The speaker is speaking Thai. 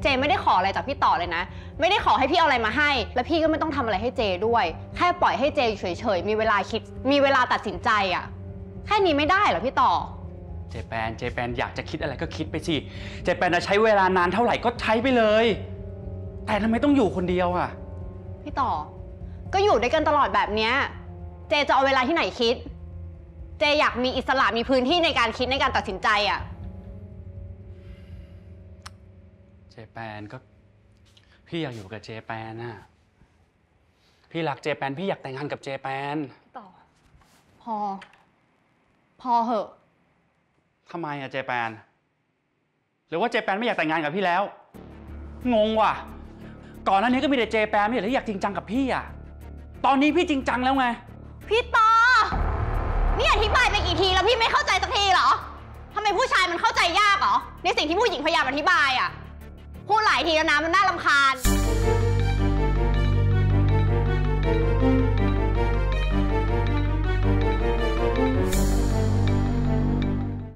เจไม่ได้ขออะไรจากพี่ต่อเลยนะไม่ได้ขอให้พี่เอาอะไรมาให้แล้วพี่ก็ไม่ต้องทำอะไรให้เจด้วยแค่ปล่อยให้เจเฉยๆมีเวลาคิดมีเวลาตัดสินใจอะแค่นี้ไม่ได้เหรอพี่ต่อเจแปนอยากจะคิดอะไรก็คิดไปสิเจแปนจะใช้เวลานานเท่าไหร่ก็ใช้ไปเลยแต่ทำไมต้องอยู่คนเดียวอะพี่ต่อก็อยู่ด้วยกันตลอดแบบเนี้ยเจจะเอาเวลาที่ไหนคิดเจอยากมีอิสระมีพื้นที่ในการคิดในการตัดสินใจอะเจแปนก็พี่อยากอยู่กับเจแปนน่ะพี่รักเจแปนพี่อยากแต่งงานกับเจแปนต่อพอเหอะทำไมอะเจแปนหรือว่าเจแปนไม่อยากแต่งงานกับพี่แล้วงงว่ะก่อนหน้านี้ก็มีแต่เจแปนไม่ที่อยากจริงจังกับพี่อะตอนนี้พี่จริงจังแล้วไงพี่ต่อนี่อธิบายไปกี่ทีแล้วพี่ไม่เข้าใจสักทีเหรอทำไมผู้ชายมันเข้าใจยากเหรอในสิ่งที่ผู้หญิงพยายามอธิบายอะพูดหลายทีแล้วนะมันน่ารำคาญ